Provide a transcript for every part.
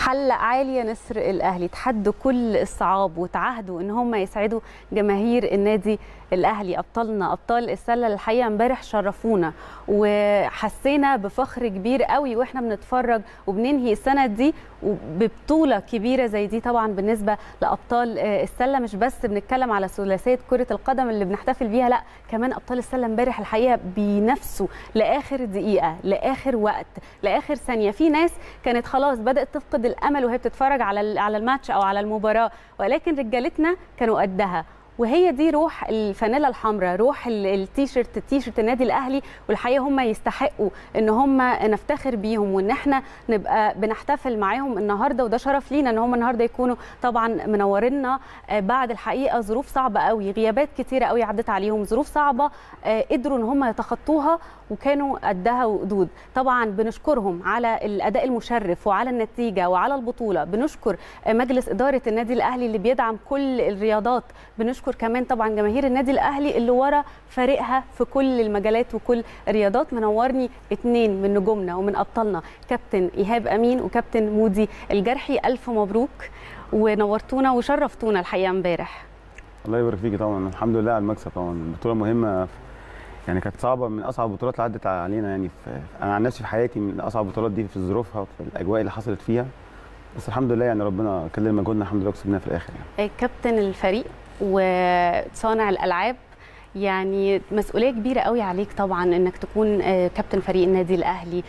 حل عالي نسر الاهلي، تحدوا كل الصعاب وتعهدوا ان هم يسعدوا جماهير النادي الاهلي. ابطالنا ابطال السله الحقيقه امبارح شرفونا وحسينا بفخر كبير قوي واحنا بنتفرج وبننهي السنه دي وببطوله كبيره زي دي. طبعا بالنسبه لابطال السله مش بس بنتكلم على ثلاثيه كره القدم اللي بنحتفل بيها، لا كمان ابطال السله امبارح الحقيقه بينافسوا لاخر دقيقه، لاخر وقت، لاخر ثانيه. في ناس كانت خلاص بدات تفقد الامل وهي بتتفرج على الماتش او على المباراه، ولكن رجالتنا كانوا قدها. وهي دي روح الفانيلا الحمراء، روح التيشيرت النادي الاهلي، والحقيقه هم يستحقوا ان هم نفتخر بيهم وان احنا نبقى بنحتفل معاهم النهارده. وده شرف لينا ان هم النهارده يكونوا طبعا منورينا بعد الحقيقه ظروف صعبه قوي، غيابات كتيره قوي عدت عليهم، ظروف صعبه قدروا ان هم يتخطوها وكانوا قدها وقدود. طبعا بنشكرهم على الاداء المشرف وعلى النتيجه وعلى البطوله. بنشكر مجلس اداره النادي الاهلي اللي بيدعم كل الرياضات. بنشكر كمان طبعا جماهير النادي الاهلي اللي ورا فريقها في كل المجالات وكل الرياضات. منورني اثنين من نجومنا ومن ابطالنا، كابتن ايهاب امين وكابتن مودي الجرحي. الف مبروك ونورتونا وشرفتونا الحقيقه امبارح. الله يبارك فيكي. طبعا الحمد لله على المكسب. طبعا بطوله مهمه، يعني كانت صعبه، من اصعب البطولات اللي عدت علينا. يعني انا عن نفسي في حياتي من اصعب البطولات دي في ظروفها وفي الاجواء اللي حصلت فيها، بس الحمد لله يعني ربنا كلل مجهودنا الحمد لله وكسبناها في الاخر. يعني كابتن الفريق وصانع الالعاب، يعني مسؤوليه كبيره قوي عليك طبعا انك تكون كابتن فريق النادي الاهلي.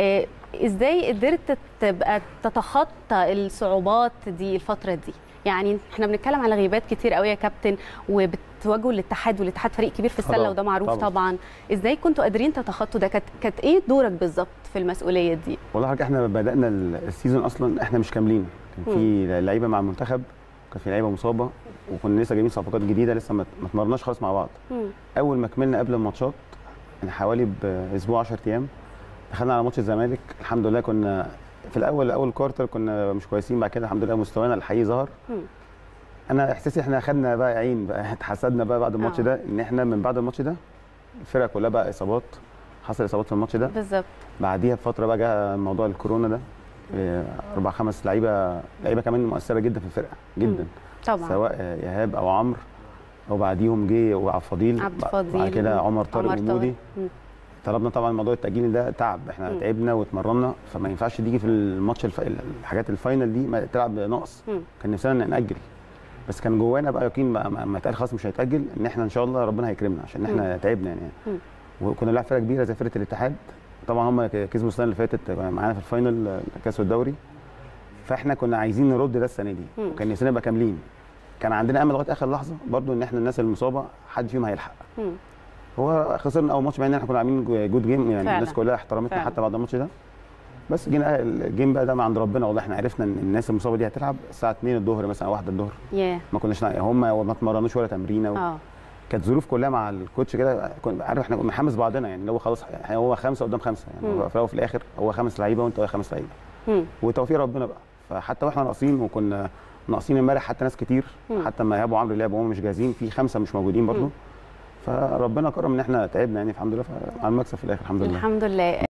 ازاي قدرت تبقى تتخطى الصعوبات دي الفتره دي؟ يعني احنا بنتكلم على غيابات كتير قوي يا كابتن، وبتواجهوا الاتحاد، والاتحاد فريق كبير في السله وده معروف طبعا. ازاي كنتوا قادرين تتخطوا ده؟ كانت ايه دورك بالظبط في المسؤوليه دي؟ والله حضرتك احنا بدانا السيزون اصلا احنا مش كاملين، كان في لعيبه مع المنتخب، كان في لعيبه مصابه، وكنا لسه جايبين صفقات جديده لسه ما اتمرناش خالص مع بعض. اول ما كملنا قبل الماتشات يعني حوالي باسبوع 10 ايام دخلنا على ماتش الزمالك. الحمد لله كنا في اول كوارتر كنا مش كويسين، بعد كده الحمد لله مستوانا الحقيقي ظهر. انا احساسي احنا خدنا بقى عين بقى، اتحسدنا بقى بعد الماتش ده، ان احنا من بعد الماتش ده الفرقه كلها بقى اصابات، حصل اصابات في الماتش ده بالظبط. بعديها بفتره بقى جه موضوع الكورونا ده، 4-5 لعيبه كمان مؤثره جدا في الفرقه جدا طبعا، سواء ايهاب او عمرو، او بعديهم جه وعبد الفضيل، بعد كده عمر طارق ومودي. طلبنا طبعا موضوع التاجيل ده تعب، احنا تعبنا واتمرنا، فما ينفعش تيجي في الماتش الحاجات الفاينل دي ما تلعب ناقص. كان نفسنا ناجل، بس كان جوانا بقى يقين ما اتقال خلاص مش هيتاجل، ان احنا ان شاء الله ربنا هيكرمنا عشان احنا تعبنا يعني. وكنا بنلعب فرقه كبيره زي فرقه الاتحاد، طبعا هم كسبوا السنه اللي فاتت معانا في الفاينل كاس الدوري، فاحنا كنا عايزين نرد ده السنه دي، وكان نفسنا نبقى كاملين. كان عندنا امل لغايه اخر لحظه برضو ان احنا الناس المصابه حد فيهم هيلحق. هو خسرنا اول ماتش مع ان احنا كنا عاملين جود جيم، يعني فعلا. الناس كلها احترمتنا حتى بعد الماتش ده، بس جينا الجيم بقى ده من عند ربنا. والله احنا عرفنا ان الناس المصابه دي هتلعب الساعه 2 الظهر مثلا او 1 الظهر، ما كناش هم ما اتمرنوش ولا تمرينه كانت ظروف كلها مع الكوتش كده، عارف احنا بنحمس بعضنا، يعني هو خلاص هو 5 قدام 5، يعني في الاول وفي الاخر هو 5 لعيبه وانت 5 لعيبه، وتوفيق ربنا بقى. فحتى واحنا ناقصين، وكنا ناقصين امبارح حتى ناس كتير، حتى ما ايهاب وعمرو لعبوا وهم مش جاهزين، في 5 مش موجودين برضه، فربنا كرم ان احنا تعبنا يعني الحمد لله على المكسب في الاخر الحمد لله. الحمد لله.